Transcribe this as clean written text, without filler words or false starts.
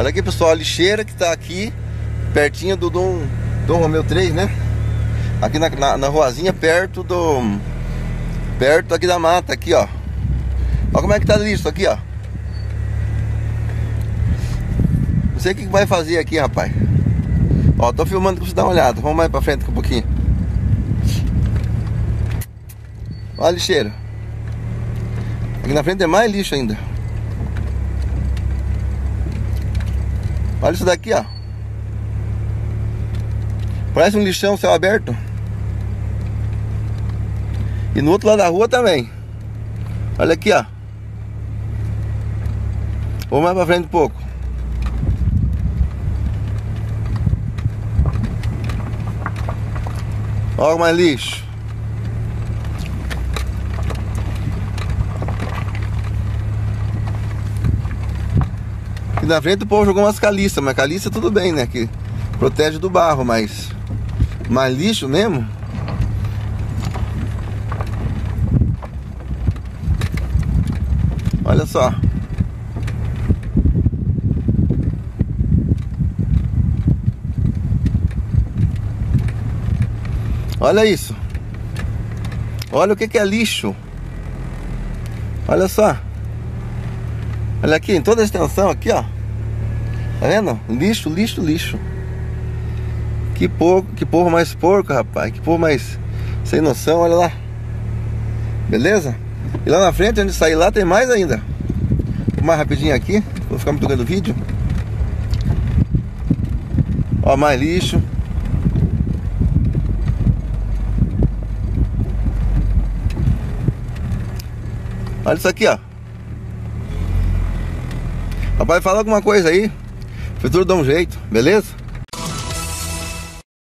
Olha aqui, pessoal, a lixeira que tá aqui pertinho do Dom Romeu 3, né? Aqui na ruazinha, perto aqui da mata, aqui, ó. Olha como é que tá lixo aqui, ó. Não sei o que vai fazer aqui, rapaz. Ó, tô filmando pra você dar uma olhada. Vamos mais pra frente um pouquinho. Olha a lixeira. Aqui na frente é mais lixo ainda. Olha isso daqui, ó. Parece um lixão, céu aberto. E no outro lado da rua também. Olha aqui, ó. Vou mais pra frente um pouco. Olha mais lixo. Aqui na frente o povo jogou umas caliças, mas caliça tudo bem, né? Que protege do barro, mas lixo mesmo. Olha só. Olha isso. Olha o que é lixo. Olha só. Olha aqui, em toda a extensão aqui, ó. Tá vendo? Lixo, lixo, lixo. Que povo mais porco, rapaz. Que povo mais sem noção, olha lá. Beleza? E lá na frente, onde sair lá, tem mais ainda. Vou mais rapidinho aqui, vou ficar muito grande o vídeo. Ó, mais lixo. Olha isso aqui, ó. Rapaz, fala alguma coisa aí. Futuro dá um jeito, beleza?